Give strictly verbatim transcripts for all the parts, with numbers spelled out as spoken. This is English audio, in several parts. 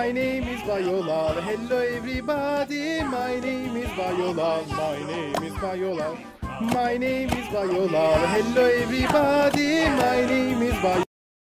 My name is Bay Yolal. Hello everybody. My name is Bay Yolal. My name is Bay Yolal. My name is Bay Yolal. Hello everybody. My name is Bay.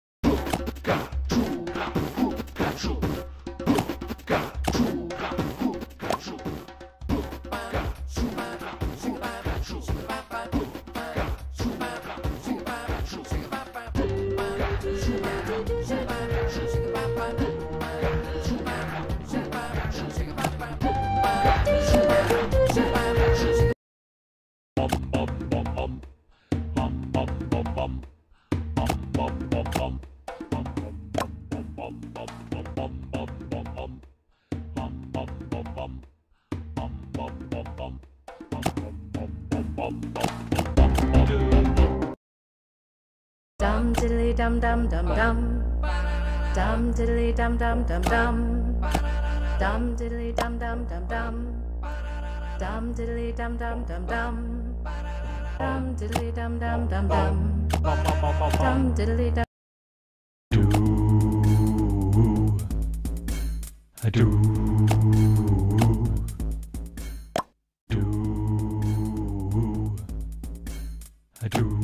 Dum diddly dum dum dum dum. Dum diddly dum dum dum dum. Dum diddly dum dum dum dum. Dum diddly dum dum dum dum. Dum diddly dum dum dum dum. Dum diddly dum. Do do do do.